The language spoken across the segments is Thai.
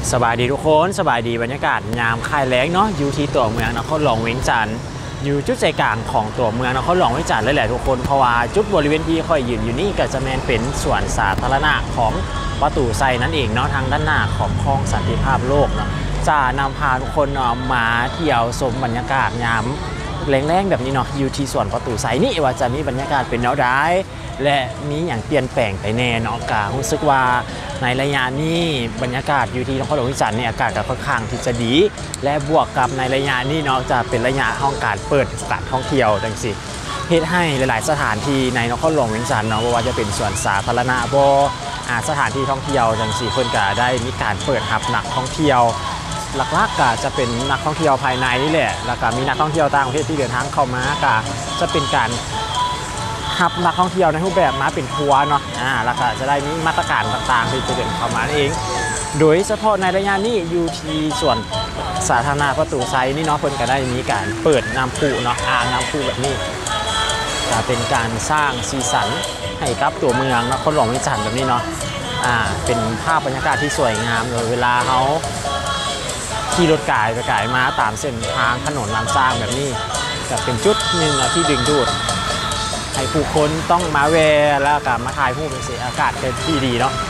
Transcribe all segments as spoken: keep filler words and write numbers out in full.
สบายดีทุกคนสบายดีบรรยากาศยามคลายแล้งเนาะอยู่ที่ตัวเมืองนครหลวงเวียงจันทร์อยู่จุดใจกลางของตัวเมืองนครหลวงเวียงจันทร์เลยแหละทุกคนเพราะว่าจุดบริเวณที่ค่อยยืนอยู่นี่ก็จะแมนเป็นสวนสาธารณะของประตูไซนั่นเองเนาะทางด้านหน้าของคลองสันติภาพโลกเนาะจะนำพาทุกคนมาเที่ยวชมบรรยากาศยามแรงๆแบบนี้เนาะอยู่ที่สวนประตูไซนี่ว่าจะมีบรรยากาศเป็นแนวใดและมีอย่างเปลี่ยนแปลงไปแน่เนาะกะรู้สึกว่าในระยะนี้บรรยากาศอยู่ที่นครหลวงเวียงจันทร์เนี่ยอากาศก็ค่อนข้างที่จะดีและบวกกับในระยะนี้เนาะจะเป็นระยะของการเปิดการท่องเที่ยวจังสิเฮ็ดให้หลายๆสถานที่ในนครหลวงเวียงจันทร์เนาะว่าจะเป็นสวนสาธารณะบ่สถานที่ท่องเที่ยวจังสิเพิ่นก็ได้มีการเปิดรับนักท่องเที่ยวหลักๆก็จะเป็นนักท่องเที่ยวภายในนี่แหละแล้วก็มีนักท่องเที่ยวต่างประเทศที่เดินทางเข้ามาก็จะเป็นการรับนักท่องเที่ยวในรูปแบบมาเป็นทัวร์เนาะอ่าแล้วก็จะได้มีมาตรการต่างๆที่จะเดินเข้ามาเองโดยเฉพาะในระยะนี้อยู่ที่ส่วนสาธารณะประตูไซนี่เนาะเพิ่นก็ได้มีการเปิดน้ำพุเนาะอ่างน้ำพุแบบนี้จะเป็นการสร้างสีสันให้กับตัวเมืองนครหลวงเวียงจันทร์แบบนี้เนาะอ่าเป็นภาพบรรยากาศที่สวยงามเลยเวลาเขาขี่รถกายไปกายมาตามเส้นทางถนนลำสร้างแบบนี้จะเป็นจุดหนึ่งที่ดึงดูดให้ผู้คนต้องมาแวะแล้วก็มาถ่ายรูปเป็นสีอากาศเป็นที่ดีเนาะ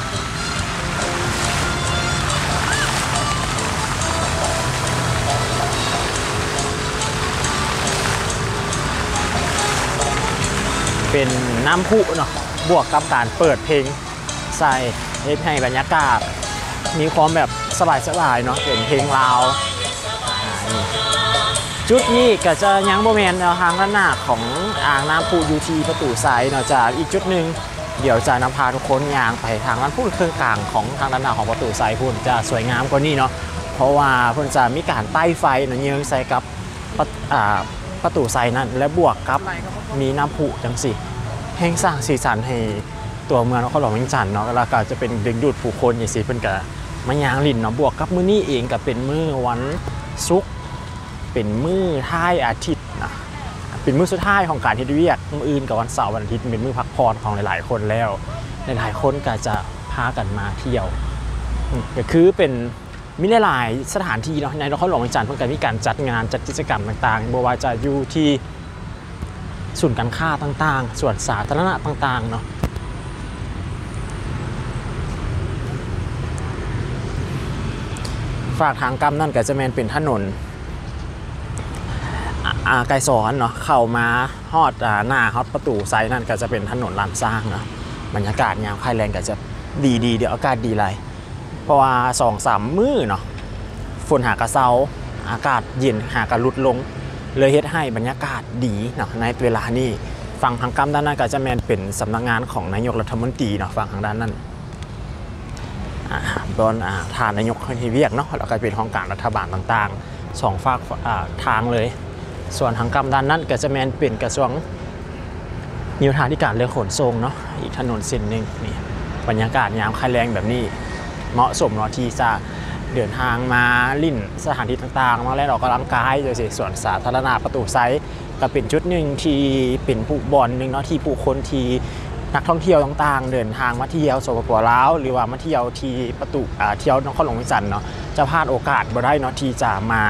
เป็นน้ำพุเนาะบวกกับการเปิดเพลงใส่ให้บรรยากาศมีความแบบสบายๆเนาะเป็นเพลงลาวจุดนี้ก็จะยังโมเมนต์ทางด้านหน้าของอ่างน้ำพุยูทีประตูไซเนาะจากอีกจุดหนึ่งเดี๋ยวจะนำพาทุกคนยางไปทางด้านพูดเครื่องกลางของทางด้านหน้าของประตูไซพูดจะสวยงามกว่านี้เนาะเพราะว่าเพิ่นจะมีการใต้ไฟเนาะเยื้องใส่กับประตูไซนั่นและบวกกับมีน้ำพุจังสิแห่งสร้างสีสันให้ตัวเมืองนครหลวงเวียงจันทร์เนาะแล้วก็จะเป็นดึงดูดผู้คนอย่างสิเพิ่นก็มายางลินเนาะบวกกับมื้อนี้เองก็เป็นมื้อวันศุกร์เป็นมื้อท้ายอาทิตย์นะเป็นมื้อสุดท้ายของการเฮ็ดเวียกมื้ออื่นกับวันเสาร์วันอาทิตย์เป็นมื้อพักผ่อนของหลายๆคนแล้วหลายๆคนก็จะพากันมาเที่ยวก็คือเป็นมีหลายๆสถานที่เนาะในนครหลวงเวียงจันทร์เพิ่นก็มีการจัดงานจัดกิจกรรมต่างๆบ่ว่าจะอยู่ที่ศูนย์การค้าต่างๆส่วนสาธารณะต่างๆเนาะฝากทางกำนั่นก็จะแมนเป็นถนนไกลสอนเนาะเข้ามาฮอดหน้าฮอดประตูไซนั่นก็จะเป็นถนนลานสร้างเนาะบรรยากาศยามคลายแรงก็จะดีดีเดี๋ยวอากาศดีไรเพราะว่าสองสามมื้อเนาะฝนหากระเซาอากาศเย็นหากระลุดลงเลยเฮ็ดให้บรรยากาศดีเนาะในเวลานี้ฝั่งทางกำด้านนั้นก็จะแมนเป็นสำนักงานของนายกรัฐมนตรีเนาะฝั่งทางด้านนั้นบนฐานนายกที่เวียกเนาะแล้วก็เป็นห้องการรัฐบาลต่างๆสองฝากทางเลยส่วนทางกำด้านนั้นก็จะแมนเป็นกระทรวงยุทธาธิการเรื่องขนส่งเนาะอีกถนนเส้นหนึ่งนี่บรรยากาศยามคลายแรงแบบนี้เหมาะสมเนาะที่จะเดินทางมาลิ่นสถานที่ต่างๆมาแล้วออกกำลังกายโดยสิส่วนสาธารณะประตูไซก็เป็นจุดหนึ่งที่เป็นผู้บอลหนึ่งเนาะที่ผู้คนที่นักท่องเที่ยวต่างๆเดินทางมาเที่ยวสปป.ลาวหรือว่ามาเที่ยวที่ประตูเที่ยวนครหลวงเวียงจันทร์เนาะจะพลาดโอกาสบ่ได้เนาะที่จะมา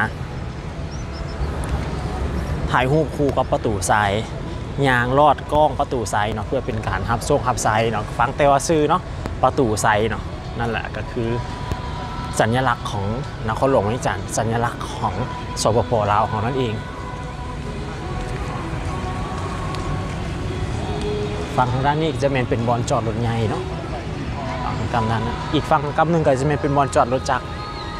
ถ่ายรูปคู่กับประตูไซยางลอดกล้องประตูไซเนาะเพื่อเป็นการฮับโซ่ฮับไซเนาะฟังแต่ว่าซื้อเนาะประตูไซเนาะนั่นแหละก็คือสัญลักษณ์ของนครหลวงเวียงจันทร์สัญลักษณ์ของสปป.ลาวของนั่นเองฝั่งทางด้านนี้จะเป็นบอลจอดรถใหญ่เนาะฝั่งกำนั้นอีกฝั่งกำหนึ่งก็จะเป็นบอลจอดรถจักร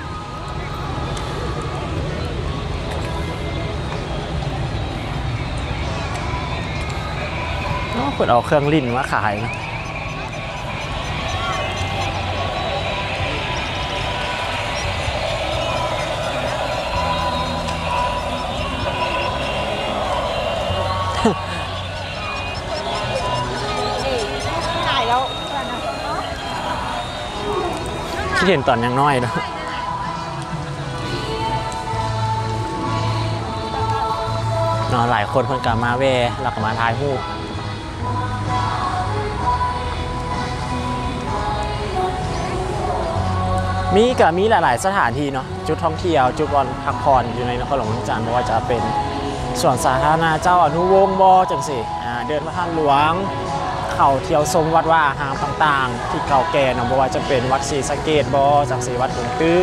เปิดเอาเครื่องลิ้นมาขายนะที่เห็นตอนยังน้อยนะนอนหลายคนคนกลับมาเวหลักมาถ่ายรูป บมีกับมีหลายๆสถานที่เนาะจุดท่องเที่ยวจุดวันพักผ่อนอยู่ในนครหลวงเวียงจันทร์ไม่ว่าจะเป็นสวนสาธารณะเจ้าอนุวงศ์บอจังสิเดินพระธาตุหลวงเข้าเที่ยวชมวัดว่าหางต่างๆที่เก่าแก่เนาะไม่ว่าจะเป็นวัดศรีสะเกษบอจังสิวัดหลวงตื้อ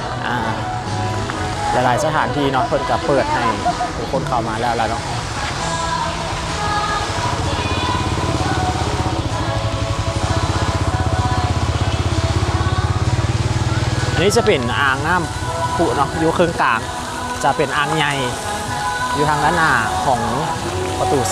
หลายๆสถานที่เนาะเพิ่นก็เปิดให้ทุกคนเข้ามาแล้วแล้วเนาะอันนี้จะเป็นอ่างน้ำผุเนาะอยู่ครึ่งกลางจะเป็นอ่างใหญ่อยู่ทางด้านหน้าของประตูไซ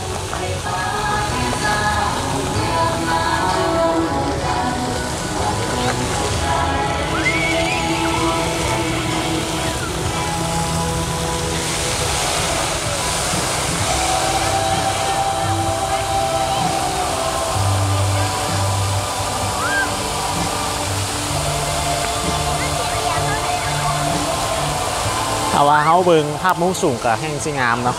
ถ้าว่าเขาเบิ่งภาพมุมสูงกับแห้งสิงามเนาะ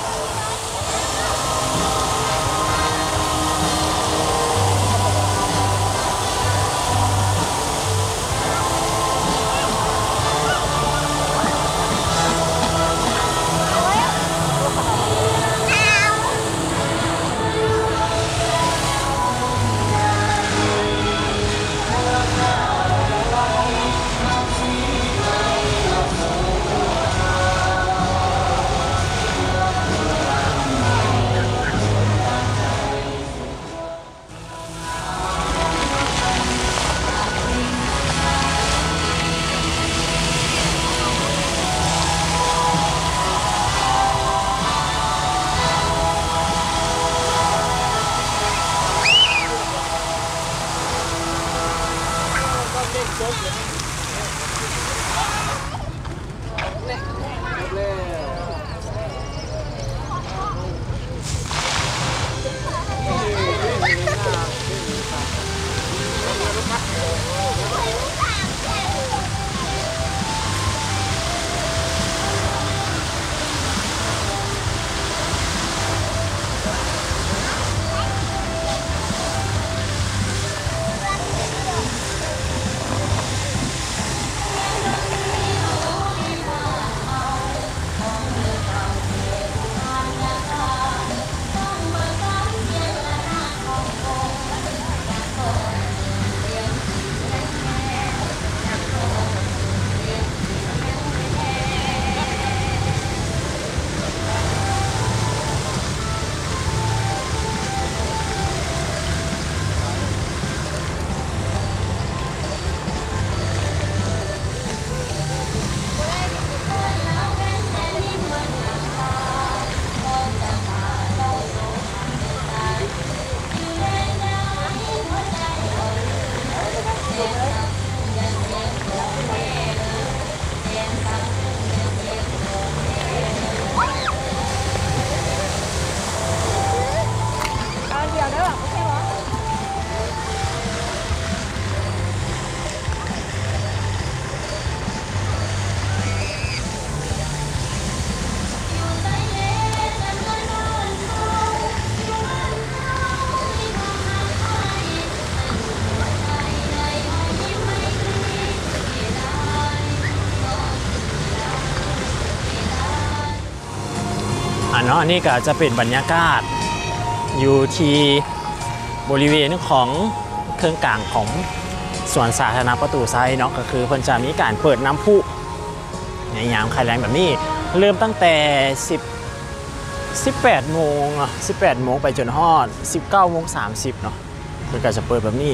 อันเนาะอันนี้ก็จะเป็นบรรยากาศอยู่ที่บริเวณของเครื่องกลางของสวนสาธารณะประตูไซเนาะก็คือเพิ่นจะมีการเปิดน้ำพุในยามคลายแรงแบบนี้เริ่มตั้งแต่สิบ สิบแปดโมงอ่ะสิบแปดโมงไปจนฮอดสิบเก้าโมงสามสิบเนาะเพิ่นก็จะเปิดแบบนี้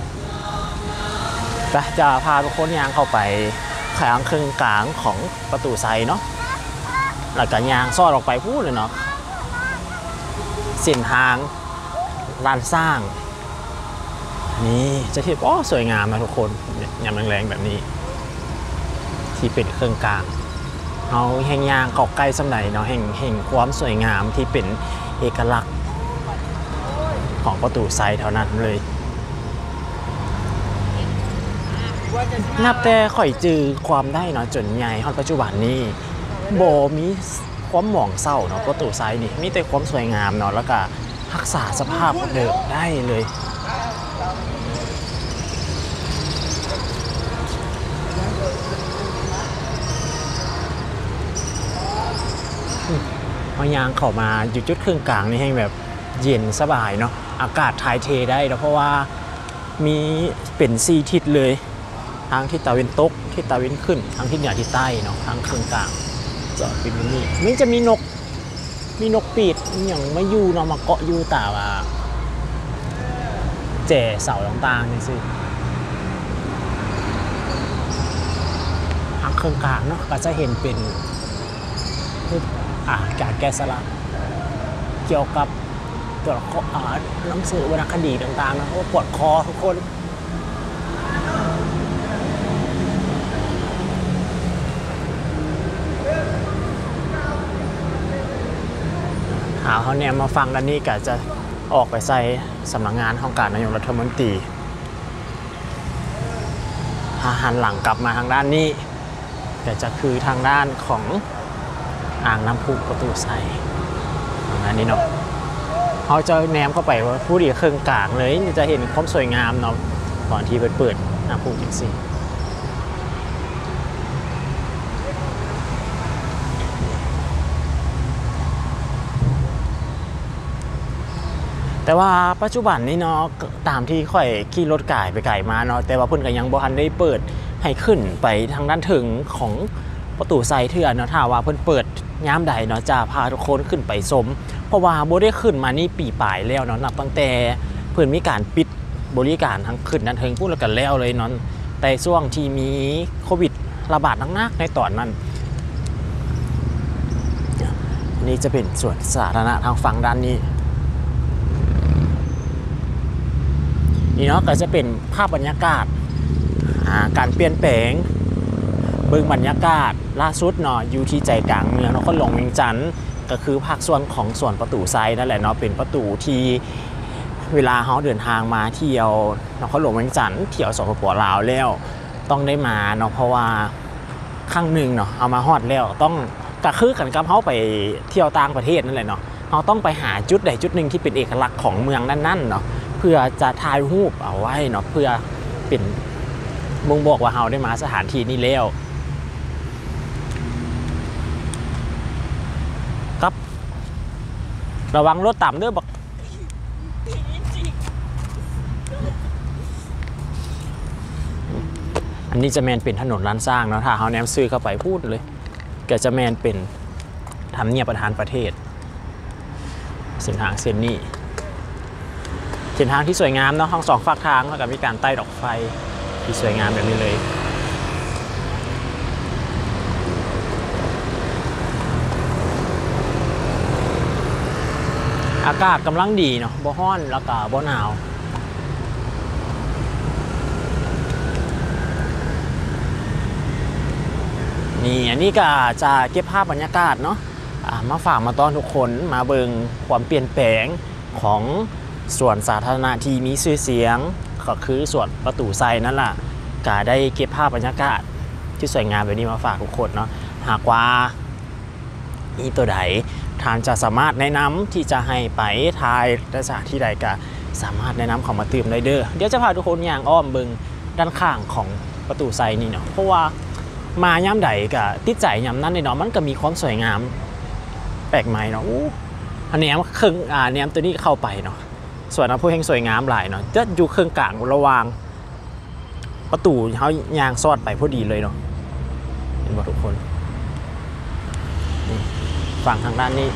แต่จะพาทุกคนย่างเข้าไปข้างเครื่องกลางของประตูไซเนาะแล้วก็ยางซ่อนออกไปพูดเลยเนาะเส้นทางลานสร้างนี่จะเห็นว่าสวยงามนะทุกคนยามแรงๆแบบนี้ที่เป็นเครื่องกลางเอาแห่งยางเกาะใกล้สำไหนเนาะแห่งแห่งความสวยงามที่เป็นเอกลักษณ์ของประตูไซเท่านั้นเลยนับแต่ข่อยจือความได้เนาะจนใหญ่ฮอดปัจจุบันนี้โบมีความหมองเศร้าเนาะประตูไซนี่มีแต่ความสวยงามเนาะแล้วก็รักษาสภาพเดิมได้เลยพอยางเข้ามาอยู่จุดครึ่งกลางนี่ให้แบบเย็นสบายเนาะอากาศถ่ายเทได้แล้วเพราะว่ามีเป็นสี่ทิศเลยทางทิศตะวันตกทิศตะวันขึ้นทางทิศเหนือทิศใต้เนาะทางครึ่งกลางจะเป็นแบบนี้มันจะมีนกมีนกปีดอย่างมาอยู่เนาะมาเกาะอยู่แต่ว่าแจ่เสาต่างๆนี่สิทางครึ่งกลางเนาะก็จะเห็นเป็นอ่าการแกะสลักเกี่ยวกับตัวละครหนังสือวรรณคดีต่างๆนะเขาปวดคอทุกคนหาเขาเนี่ยมาฟังด้านนี้ก็จะออกไปใส่สำนักงานของการนายกรัฐมนตรีหันหลังกลับมาทางด้านนี้ก็จะคือทางด้านของอ่างน้ำพุประตูใสอันนี้เนาะเขาจะแนมเข้าไปว่าผู้ดีเครื่องกลางเลยจะเห็นความสวยงามเนาะตอนที่เปิดเปิดน้ำพุจริงสิแต่ว่าปัจจุบันนี้เนาะตามที่ค่อยขี่รถไก่ไปไก่มาเนาะแต่ว่าเพิ่นก็ยังบ่ทันได้เปิดให้ขึ้นไปทางด้านถึงของประตูไซเถื่อนเนาะถ้าว่าเพิ่นเปิดย้ำใดเนาะจะพาทุกคนขึ้นไปชมเพราะว่าบ่ได้ขึ้นมานี่ปีปลายแล้วเนาะนับตั้งแต่เพิ่นมีการปิดบริการทั้งขึ้นนั้นถึงพูดแล้วกันแล้วเลยเนาะแต่ช่วงที่มีโควิดระบาดหนักๆในตอนนั้นนี่จะเป็นส่วนสาธารณะทางฝั่งด้านนี้นี่เนาะก็จะเป็นภาพบรรยากาศการเปลี่ยนแปลงเบื้องบรรยากาศล่าสุดเนาะอยู่ที่ใจกลางเมืองนครหลวงเวียงจันทร์ก็คือภาคส่วนของส่วนประตูไซนั่นแหละเนาะเป็นประตูที่เวลาเขาเดินทางมาเที่ยวนครหลวงเวียงจันทร์เที่ยวสปป.ลาวแล้วต้องได้มาเนาะเพราะว่าครั้งหนึ่งเนาะเอามาฮอดแล้วต้องกระคือกันกับเขาไปเที่ยวต่างประเทศนั่นแหละเนาะเขาต้องไปหาจุดใดจุดหนึ่งที่เป็นเอกลักษณ์ของเมืองนั้นๆเนาะเพื่อจะถ่ายรูปเอาไว้เนาะเพื่อเป็นบ่งบอกว่าเราได้มาสถานที่นี้แล้วครับระวังรถต่ำด้วยบอกอันนี้จะแมนเป็นถนนล้านสร้างเนาะถ้าเขาแนมซื้อเข้าไปพูดเลยก็จะแมนเป็นทำเนียบประธานประเทศเส้นทางเส้นนี้เส้นทางที่สวยงามเนาะทั้งสองฝากทางแล้วก็มีการใต้ดอกไฟที่สวยงามแบบนี้เลยอากาศกำลังดีเนาะบ่ฮ้อนแล้วก็บ่หนาวนี่อันนี้ก็จะเก็บภาพบรรยากาศเนาะมาฝากมาต้อนทุกคนมาเบิ่งความเปลี่ยนแปลงของส่วนสาธารณะที่มีชื่อเสียงก็คือส่วนประตูไซนั่นแหละก็ได้เก็บภาพบรรยากาศที่สวยงามแบบนี้มาฝากทุกคนเนาะหากว่ามีตัวใดทางจะสามารถแนะนำที่จะให้ไปทายและสถานที่ใดก็สามารถแนะนำเขามาตื่มได้เด้อเดี๋ยวจะพาทุกคนย่างอ้อมเบิ่งด้านข้างของประตูไซนี่เนาะเพราะว่ามาย่ำใดก็ติดใจย่ำนั้นในเนาะมันก็มีความสวยงามแปลกใหม่เนาะอู้อันนี้เครื่องอ่าเนี่ยตัวนี้เข้าไปเนาะส่วนน้ำพุแห่งสวยงามหลายเนาะจะอยู่เครื่องกลางระหว่างประตูเขายางซอดไปพอดีเลยเนาะเห็นบ่ทุกคนฝั่งทางด้านนี้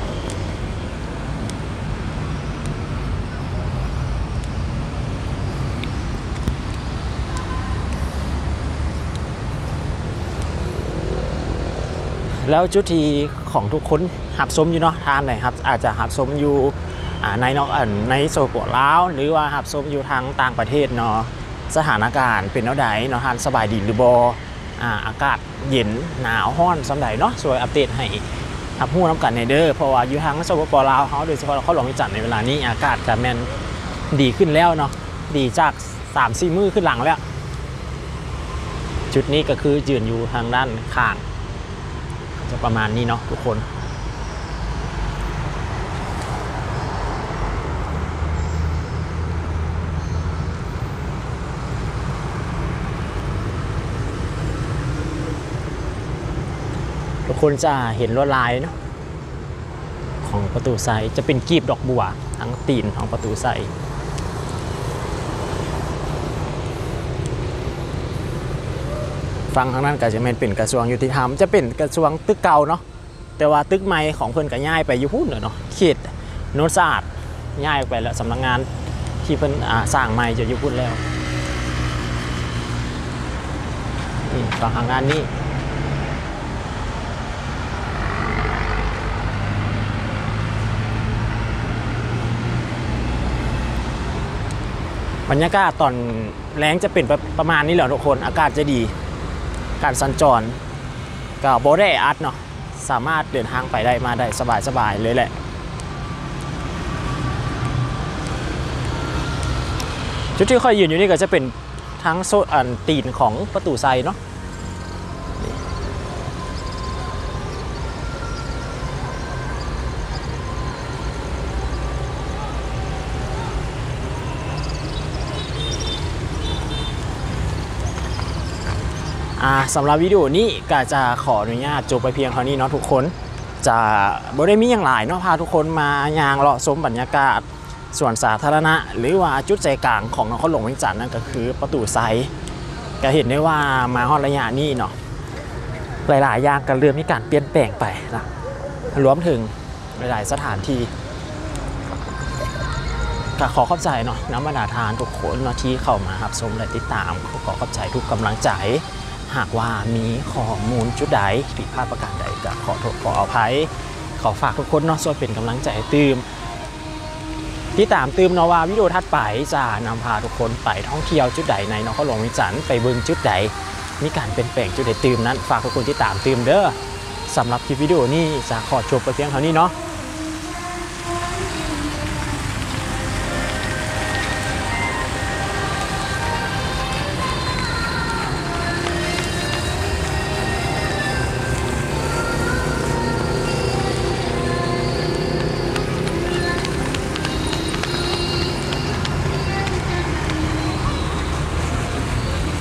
แล้วจุดที่ของทุกคนหับสมอยู่เนาะทานไหนครับอาจจะหับสมอยู่ในนอกในโซนปวดล้าวหรือว่าหับสมอยู่ทางต่างประเทศเนาะสถานการณ์เป็นเท่าใดเนาะทานสบายดีหรือบออากาศเย็นหนาวห้อนสำหรับเนาะสวยอัปเดตให้ทับหู้น้ำกันในเด้อเพราะว่าอยู่ทางโซนปวดล้าวเขาโดยเฉพาะเขาหลงจัดในเวลานี้อากาศจะแมนดีขึ้นแล้วเนาะดีจาก สามสี่ มื้อขึ้นหลังแล้วจุดนี้ก็คือยืนอยู่ทางด้านข้างจะประมาณนี้เนาะทุกคนทุกคนจะเห็นลวดลายเนาะของประตูไซจะเป็นกีบดอกบัวทั้งตีนของประตูไซฟังทางนั้นก็จะเป็นกระทรวงยุติธรรมจะเป็นกระทรวงตึกเก่าเนาะแต่ว่าตึกใหม่ของเพิ่นก็ย้ายไปอยู่พุ่นเนาะเขตโนนสะอาดย้ายไปแล้วสำนักงานที่เพิ่นสร้างใหม่จะอยู่พุ่นแล้วนี่ฟังทางงานนี้บรรยากาศตอนแล้งจะเป็นประมาณนี้แหละทุกคนอากาศจะดีการสัญจรก็บ่ได้อัดเนาะสามารถเดินทางไปได้มาได้สบายๆเลยแหละจุดที่ค่อยยืนอยู่นี่ก็จะเป็นทั้งโซนอันตีนของประตูไซเนาะสำหรับวิดีโอนี้ก็จะขออนุญาตจบไปเพียงเท่านี้เนาะทุกคนจะบ่ได้มีอย่างหลายเนาะพาทุกคนมายางเลาะชมบรรยากาศส่วนสาธารณะหรือว่าจุดใจกลางของนครหลวงเวียงจันทร์นั่นก็คือประตูไซก็เห็นได้ว่ามาฮอดระยะนี้เนาะหลายๆอย่างก็เริ่มมีการเปลี่ยนแปลงไปนะรวมถึงหลายๆสถานที่ก็ขอขอบใจเนาะน้ำบรรดาทานทุกคนเนาะที่เข้ามารับชมและติดตามขอขอบใจทุกกำลังใจหากว่ามีข้อมูลจุดใดผิดพลาดประการใดก็ขอโทษขออภัยขอฝากทุกคนเนาะช่วยเป็นกำลังใจให้ตืมที่ตามตืมเนาะว่าวิดีโอถัดไปจะนำพาทุกคนไปท่องเที่ยวจุดใดในนครหลวงเวียงจันทร์ไปเบิ่งจุดใดมีการเปลี่ยนแปลงจุดใดตืมนั้นฝากทุกคนที่ตามตืมเด้อสำหรับคลิปวิดีโอนี้จะขอจบไปเพียงเท่านี้เนาะ